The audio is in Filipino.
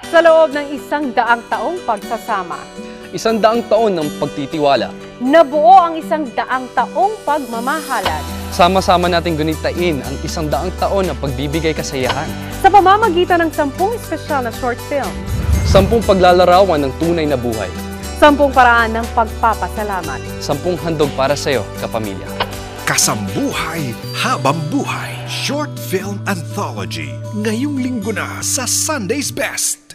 Sa loob ng 100 taong pagsasama, 100 taon ng pagtitiwala. nabuo ang 100 taong pagmamahalan. Sama-sama nating gunitain ang 100 taon ng pagbibigay kasayahan. Sa pamamagitan ng 10 espesyal na short film, 10 paglalarawan ng tunay na buhay. 10 paraan ng pagpapasalamat. 10 handog para sa'yo, kapamilya. Kasambuhay Habang Buhay Short Film Anthology. Ngayong linggo na sa Sunday's Best.